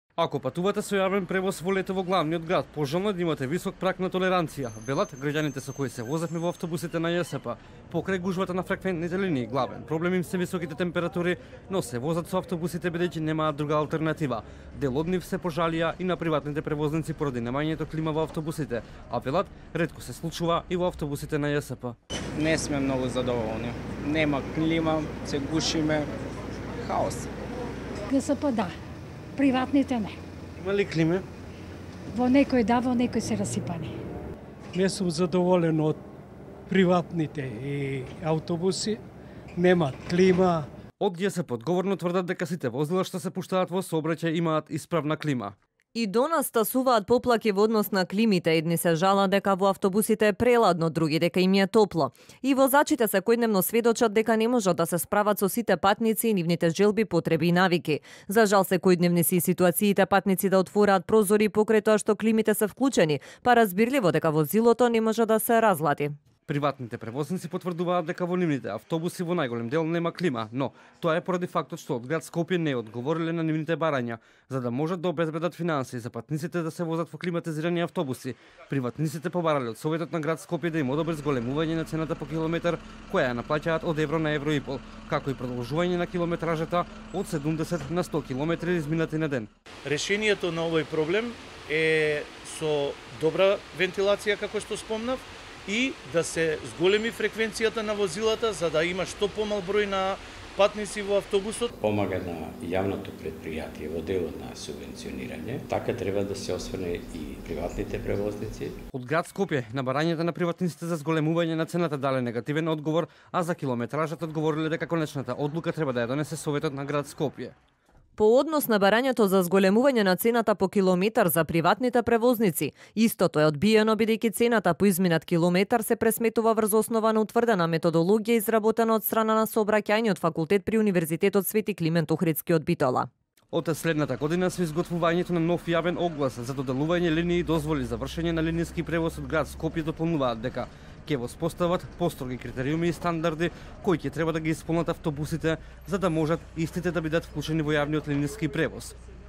Ако патувате со јавен превоз во лето во главниот град, пожелно е да имате висок праг на толеранција, велат граѓаните со кои се возевме во автобусите на ЈСП. Покрај гужвата на фреквентните линии, главен проблем им се високите температури, но се возат со автобусите бидејќи немаат друга алтернатива. Дел од нив се пожалија и на приватните превозници поради немањето клима во автобусите, а велат ретко се случува и во автобусите на ЈСП. Не сме многу задоволни. Нема клима, се гушиме, хаос. ЈСП да, приватните не. Има ли климе? Во некој да, во некој се расипани. Не сум задоволен од приватните и автобуси, немаат клима. Од ЈСП одговорно тврдат дека сите возила што се пуштаат во сообраќај имаат исправна клима. И до нас стасуваат поплаки во однос на климите. Едни се жалат дека во автобусите е преладно, други дека им е топло. И возачите секојдневно сведочат дека не можат да се справат со сите патници и нивните желби, потреби и навики. За жал секојдневни се и ситуациите патници да отвораат прозори покрај тоа што климите се вклучени, па разбирливо дека возилото не може да се разлади. Приватните превозници потврдуваат дека во нивните автобуси во најголем дел нема клима, но тоа е поради фактот што од град Скопје не одговориле на нивните барања, за да можат да обезбедат финансии за патниците да се возат во климатизирани автобуси. Приватниците побарале од Советот на град Скопје да им одобри зголемување на цената по километар, која ја наплаќаат од евро на евро и пол, како и продолжување на километражата од 70 на 100 километри изминати на ден. Решението на овој проблем е со добра вентилација, како што спомнав, и да се зголеми фреквенцијата на возилата за да има што помал број на патници во автобусот. Помага на јавното предпријатие во делот на субвенционирање. Така треба да се осврне и приватните превозници. Од град Скопје на барањата на приватниците за зголемување на цената дале негативен одговор, а за километражата одговориле дека конечната одлука треба да ја донесе Советот на град Скопје. По однос на барањето за зголемување на цената по километар за приватните превозници, истото е одбиено бидејќи цената по изминат километар се пресметува врз основа на утврдена методологија изработена од страна на Сообраќајниот факултет при Универзитетот Свети Климент Охридски од Битола. Од следната година со изготвувањето на нов јавен оглас за доделување линии и дозволи за вршење на линиски превоз од град Скопје дополнуваат дека ќе воспостават построги критериуми и стандарди кои ќе треба да ги исполнат автобусите за да можат истите да бидат вклучени во јавниот линиски превоз.